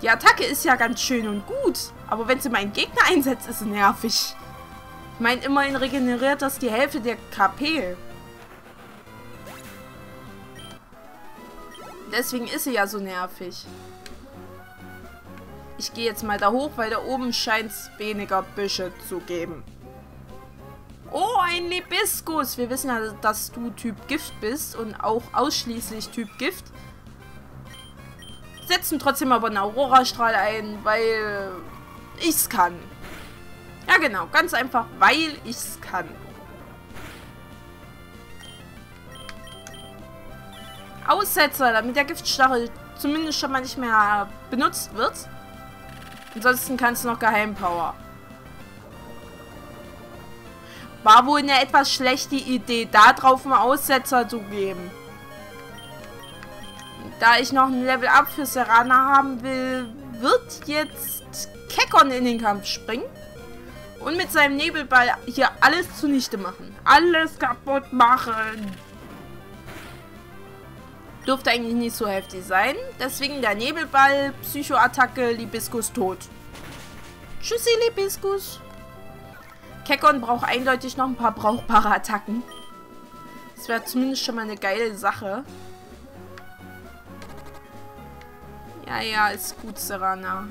Die Attacke ist ja ganz schön und gut, aber wenn sie meinen Gegner einsetzt, ist sie nervig. Ich meine, immerhin regeneriert das die Hälfte der KP. Deswegen ist sie ja so nervig. Ich gehe jetzt mal da hoch, weil da oben scheint es weniger Büsche zu geben. Oh, ein Libiskus. Wir wissen ja, dass du Typ Gift bist und auch ausschließlich Typ Gift. Setzen trotzdem aber einen Aurora-Strahl ein, weil ich's kann. Ja, genau. Ganz einfach, weil ich's kann. Aussetzer, damit der Giftstachel zumindest schon mal nicht mehr benutzt wird. Ansonsten kannst du noch Geheimpower. War wohl eine etwas schlechte Idee, da drauf einen Aussetzer zu geben. Da ich noch ein Level-Up für Serana haben will, wird jetzt Kekon in den Kampf springen. Und mit seinem Nebelball hier alles zunichte machen. Alles kaputt machen. Dürfte eigentlich nicht so heftig sein. Deswegen der Nebelball, Psycho-Attacke, Libiskus tot. Tschüssi, Libiskus. Kekon braucht eindeutig noch ein paar brauchbare Attacken. Das wäre zumindest schon mal eine geile Sache. Ja, ist gut, Serana.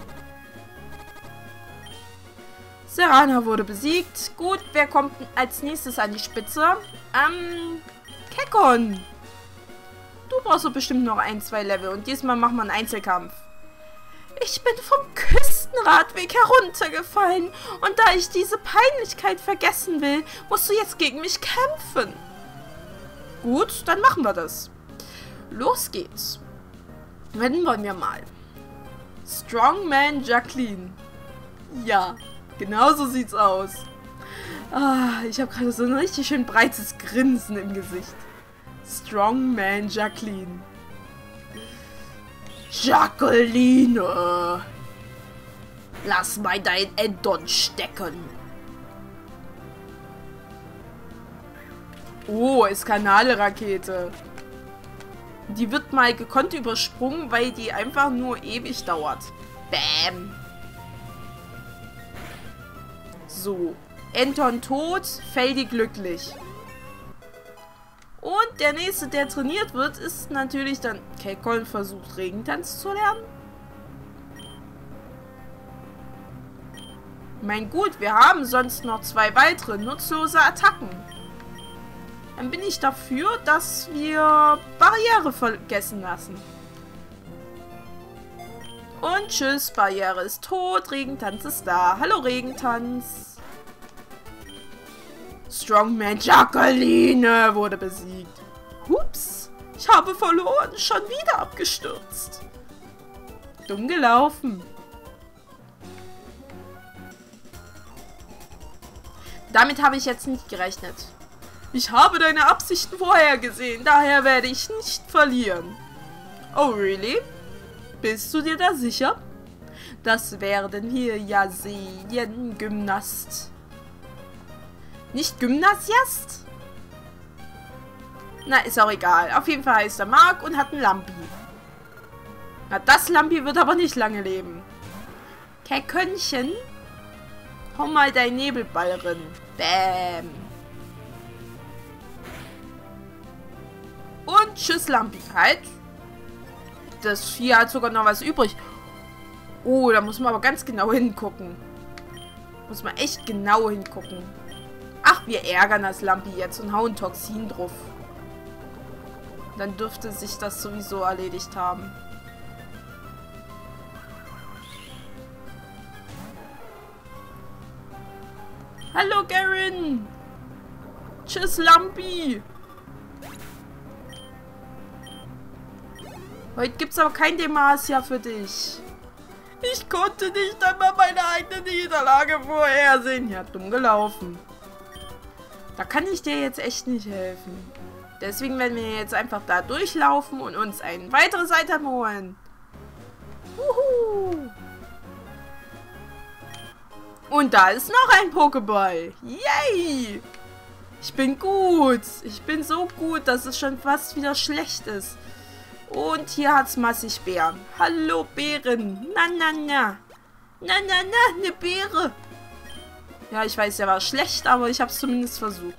Serana wurde besiegt. Gut, wer kommt als nächstes an die Spitze? Kekon. Du brauchst doch bestimmt noch 1-2 Level. Und diesmal machen wir einen Einzelkampf. Ich bin vom Küstenradweg heruntergefallen. Und da ich diese Peinlichkeit vergessen will, musst du jetzt gegen mich kämpfen. Gut, dann machen wir das. Los geht's. Wenn wollen wir mal. Strongman Jacqueline. Ja, genau so sieht's aus. Ah, ich habe gerade so ein richtig schön breites Grinsen im Gesicht. Strongman Jacqueline. Jacqueline! Lass mal dein Enton stecken. Oh, Eskanale-Rakete. Die wird mal gekonnt übersprungen, weil die einfach nur ewig dauert. Bäm. So. Enton tot, Feldi glücklich. Und der nächste, der trainiert wird, ist natürlich dann... Kekon versucht Regentanz zu lernen. Mein gut, wir haben sonst noch 2 weitere nutzlose Attacken. Dann bin ich dafür, dass wir Barriere vergessen lassen. Und tschüss, Barriere ist tot, Regentanz ist da. Hallo Regentanz. Strongman Jacqueline wurde besiegt. Hups, ich habe verloren, schon wieder abgestürzt. Dumm gelaufen. Damit habe ich jetzt nicht gerechnet. Ich habe deine Absichten vorhergesehen, daher werde ich nicht verlieren. Oh, really? Bist du dir da sicher? Das werden wir ja sehen, Gymnast. Nicht Gymnasiast? Na, ist auch egal. Auf jeden Fall heißt er Mark und hat einen Lampi. Na, das Lampi wird aber nicht lange leben. Kekönchen, hau mal dein Nebelball rein. Bäm. Und tschüss, Lampi. Halt. Das Vieh hat sogar noch was übrig. Oh, da muss man aber ganz genau hingucken. Muss man echt genau hingucken. Ach, wir ärgern das Lampi jetzt und hauen Toxin drauf. Dann dürfte sich das sowieso erledigt haben. Hallo, Garen. Tschüss, Lampi. Heute gibt's aber kein Demacia für dich. Ich konnte nicht einmal meine eigene Niederlage vorhersehen. Ja, dumm gelaufen. Da kann ich dir jetzt echt nicht helfen. Deswegen werden wir jetzt einfach da durchlaufen und uns ein weiteres Item holen. Wuhu. Und da ist noch ein Pokéball. Yay! Ich bin gut. Ich bin so gut, dass es schon fast wieder schlecht ist. Und hier hat's massig Beeren. Hallo Beeren. Na, na, na. Na, na, na, eine Beere. Ja, ich weiß, der war schlecht, aber ich habe es zumindest versucht.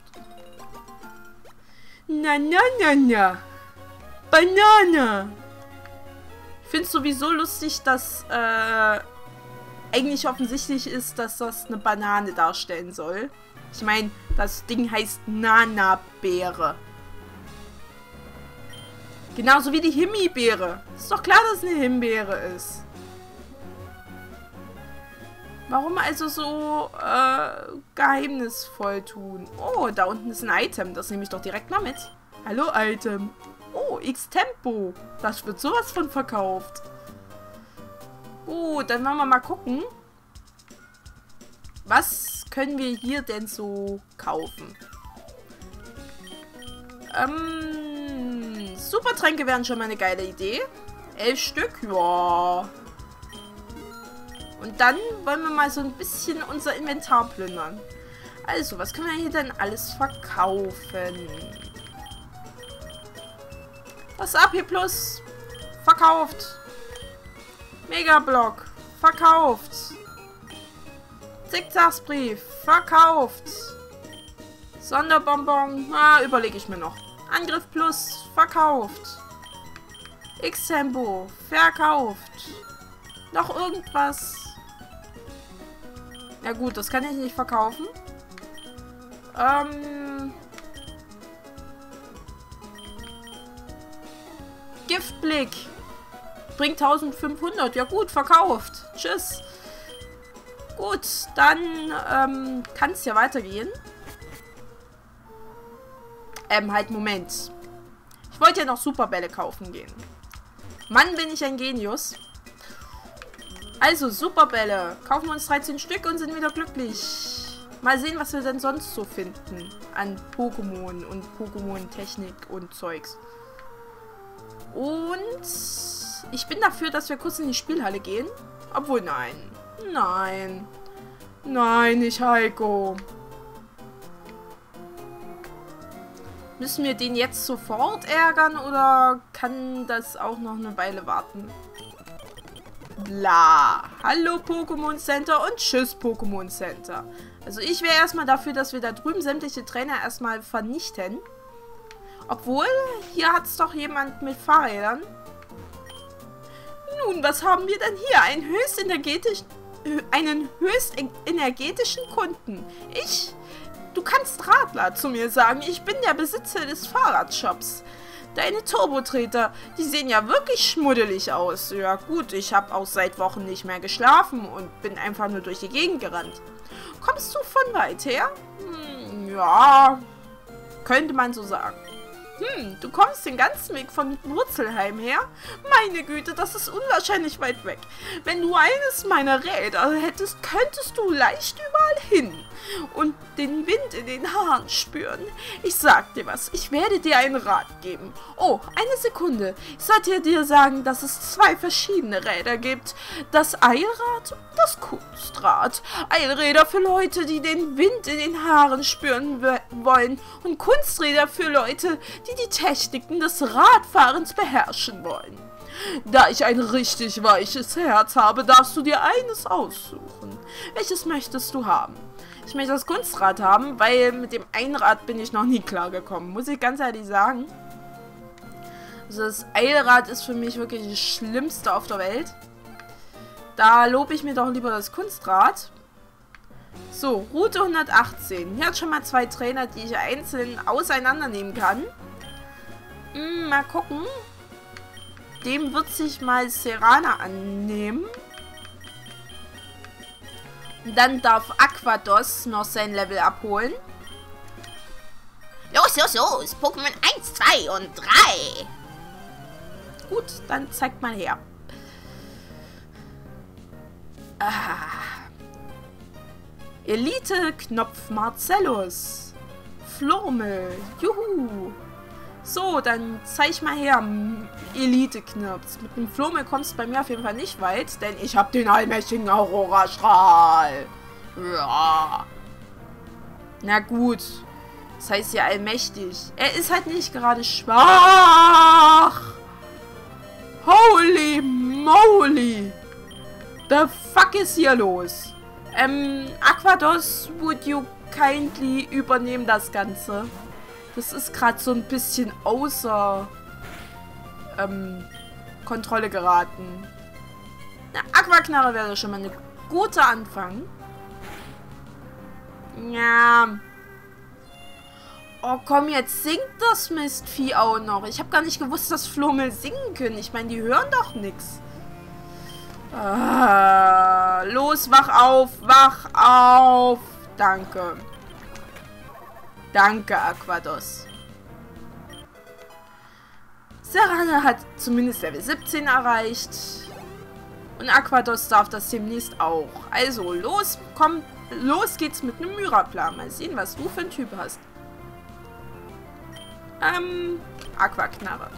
Na, na, na, na. Banane. Ich finde es sowieso lustig, dass eigentlich offensichtlich ist, dass das eine Banane darstellen soll. Ich meine, das Ding heißt Nana-Beere. Genauso wie die Himbeere. Ist doch klar, dass es eine Himbeere ist. Warum also so geheimnisvoll tun? Oh, da unten ist ein Item. Das nehme ich doch direkt mal mit. Hallo, Item. Oh, X-Tempo. Das wird sowas von verkauft. Dann wollen wir mal gucken. Was können wir hier denn so kaufen? Supertränke wären schon mal eine geile Idee. 11 Stück, ja. Und dann wollen wir mal so ein bisschen unser Inventar plündern. Also, was können wir hier denn alles verkaufen? Das AP Plus verkauft. Megablock verkauft. Zickzacksbrief verkauft. Sonderbonbon, überlege ich mir noch. Angriff Plus verkauft. X-Tempo verkauft. Noch irgendwas? Ja gut, das kann ich nicht verkaufen. Giftblick. Bringt 1500. Ja gut, verkauft. Tschüss. Gut, dann kann es ja weitergehen. Halt, Moment. Ich wollte ja noch Superbälle kaufen gehen. Mann, bin ich ein Genius. Also, Superbälle. Kaufen wir uns 13 Stück und sind wieder glücklich. Mal sehen, was wir denn sonst so finden an Pokémon und Pokémon-Technik und Zeugs. Und ich bin dafür, dass wir kurz in die Spielhalle gehen. Obwohl, nein. Nein. Nein, nicht Heiko. Müssen wir den jetzt sofort ärgern oder kann das auch noch eine Weile warten? Bla. Hallo Pokémon Center und tschüss Pokémon Center. Also ich wäre erstmal dafür, dass wir da drüben sämtliche Trainer erstmal vernichten. Obwohl, hier hat es doch jemand mit Fahrrädern. Nun, was haben wir denn hier? Einen höchst energetischen Kunden. Du kannst Radler zu mir sagen. Ich bin der Besitzer des Fahrradshops. Deine Turbotreter, die sehen ja wirklich schmuddelig aus. Ja gut, ich habe auch seit Wochen nicht mehr geschlafen und bin einfach nur durch die Gegend gerannt. Kommst du von weit her? Ja, könnte man so sagen. Du kommst den ganzen Weg von Wurzelheim her? Meine Güte, das ist unwahrscheinlich weit weg. Wenn du eines meiner Räder hättest, könntest du leicht überall hin und den Wind in den Haaren spüren. Ich sag dir was, ich werde dir einen Rat geben. Oh, eine Sekunde. Ich sollte dir sagen, dass es 2 verschiedene Räder gibt. Das Eilrad und das Kunstrad. Eilräder für Leute, die den Wind in den Haaren spüren wollen und Kunsträder für Leute, die die Techniken des Radfahrens beherrschen wollen. Da ich ein richtig weiches Herz habe, darfst du dir eines aussuchen. Welches möchtest du haben? Ich möchte das Kunstrad haben, weil mit dem Einrad bin ich noch nie klargekommen, muss ich ganz ehrlich sagen. Also das Eilrad ist für mich wirklich das Schlimmste auf der Welt. Da lobe ich mir doch lieber das Kunstrad. So, Route 118. Hier hat schon mal 2 Trainer, die ich einzeln auseinandernehmen kann. Mal gucken. Dem wird sich mal Serana annehmen. Und dann darf Aquados noch sein Level abholen. Los, los, los. Pokémon 1, 2 und 3. Gut, dann zeigt mal her. Elite-Knopf Marcellus. Flormel. Juhu. So, dann zeig mal her, Elite-Knopf. Mit dem Flormel kommst du bei mir auf jeden Fall nicht weit, denn ich habe den allmächtigen Aurora-Strahl. Ja. Na gut. Das heißt ja allmächtig. Er ist halt nicht gerade schwach. Holy moly! The fuck ist hier los? Aquados, would you kindly übernehmen das Ganze? Das ist gerade so ein bisschen außer Kontrolle geraten. Na, Aquaknarre wäre schon mal ein guter Anfang. Ja. Oh komm, jetzt singt das Mistvieh auch noch. Ich habe gar nicht gewusst, dass Flummel singen können. Ich meine, die hören doch nichts. Los, wach auf, wach auf. Danke. Danke, Aquados. Serana hat zumindest Level 17 erreicht. Und Aquados darf das demnächst auch. Also, los, komm, los geht's mit einem Myraplan. Mal sehen, was du für ein Typ hast. Aquaknarre.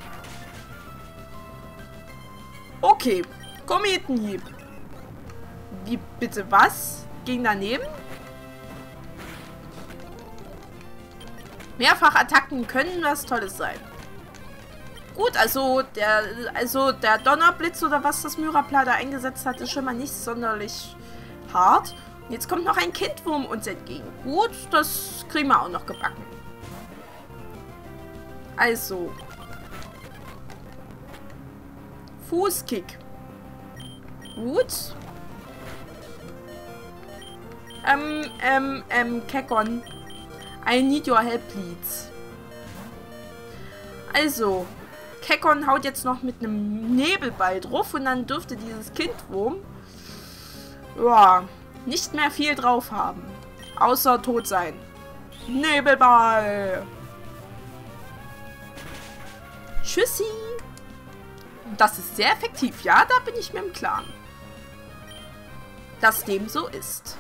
Okay, Kometenhieb. Wie, bitte was? Ging daneben? Mehrfachattacken können was Tolles sein. Gut, also der Donnerblitz oder was das Myraplan da eingesetzt hat, ist schon mal nicht sonderlich hart. Jetzt kommt noch ein Kindwurm uns entgegen. Gut, das kriegen wir auch noch gebacken. Also. Fußkick. Gut. Kekon. I need your help, please. Also. Kekon haut jetzt noch mit einem Nebelball drauf und dann dürfte dieses Kindwurm ja, nicht mehr viel drauf haben. Außer tot sein. Nebelball. Tschüssi. Das ist sehr effektiv. Ja, da bin ich mir im Klaren. Dass dem so ist.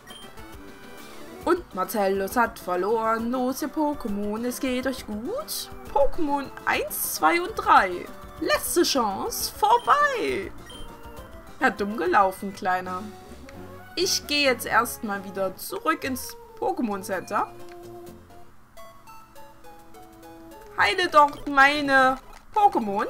Und Marcellus hat verloren. Los, ihr Pokémon, es geht euch gut. Pokémon 1, 2 und 3. Letzte Chance, vorbei. Ja, dumm gelaufen, Kleiner. Ich gehe jetzt erstmal wieder zurück ins Pokémon Center. Heile dort meine Pokémon.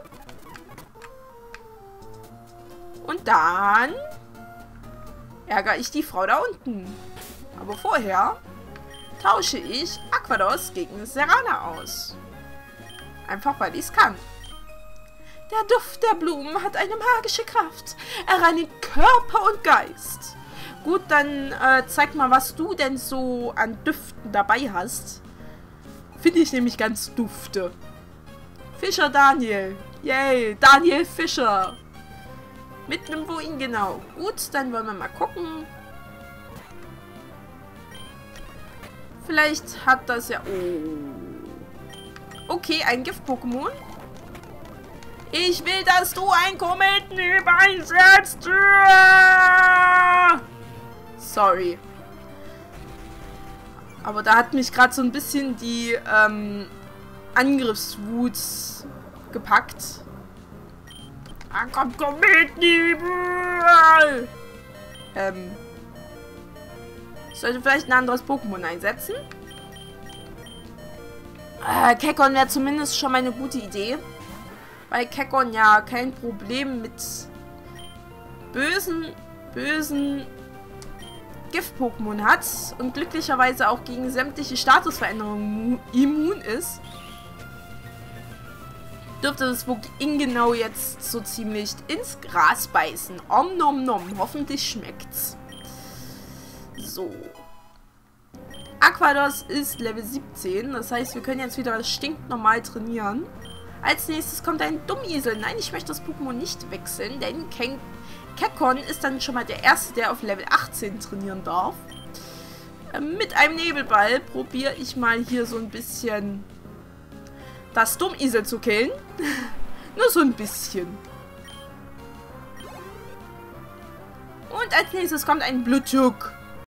Und dann ärgere ich die Frau da unten. Aber vorher tausche ich Aquados gegen Serana aus. Einfach weil ich es kann. Der Duft der Blumen hat eine magische Kraft. Er reinigt Körper und Geist. Gut, dann zeig mal, was du denn so an Düften dabei hast. Finde ich nämlich ganz dufte. Fischer Daniel. Yay, Daniel Fischer. Mit einem Wohin, genau. Gut, dann wollen wir mal gucken. Vielleicht hat das ja... Oh. Okay, ein Gift-Pokémon. Ich will, dass du ein Kometenhieb einsetzt. Sorry. Aber da hat mich gerade so ein bisschen die Angriffswut gepackt. Ah, komm, Kometenhieb. Ich sollte vielleicht ein anderes Pokémon einsetzen. Kekon wäre zumindest schon mal eine gute Idee. Weil Kekon ja kein Problem mit bösen Gift-Pokémon hat und glücklicherweise auch gegen sämtliche Statusveränderungen immun ist, dürfte das Wohin genau jetzt so ziemlich ins Gras beißen. Om nom nom, hoffentlich schmeckt's. So. Aquados ist Level 17, das heißt, wir können jetzt wieder stinknormal trainieren. Als nächstes kommt ein Dummisel. Nein, ich möchte das Pokémon nicht wechseln, denn Kekon ist dann schon mal der Erste, der auf Level 18 trainieren darf. Mit einem Nebelball probiere ich mal hier so ein bisschen das Dummisel zu killen. Nur so ein bisschen. Und als nächstes kommt ein Blutjuck.